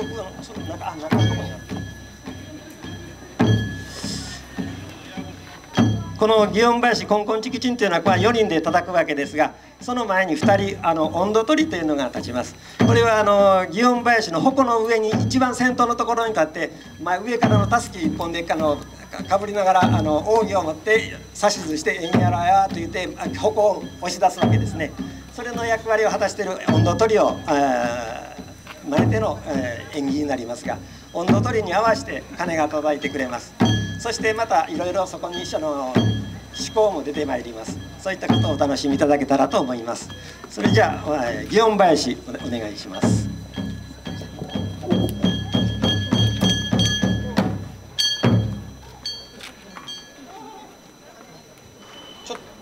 録がその中のところにある。この祇園林こんこんちきちんというのは4人で叩くわけですが、その前に2人音頭取りというのが立ちます。これは祇園林の矛の上に一番先頭のところに立って、上からのたすき一本でかぶりながら扇を持って指図して「えんやらや」と言って矛を押し出すわけですね。それの役割を果たしている音頭取りを前での演技になりますが、音頭取りに合わせて鐘が叩いてくれます。そしてまたいろいろそこに一緒の思考も出てまいります。そういったことをお楽しみいただけたらと思います。それじゃあ祇園林お願いします。ちょっと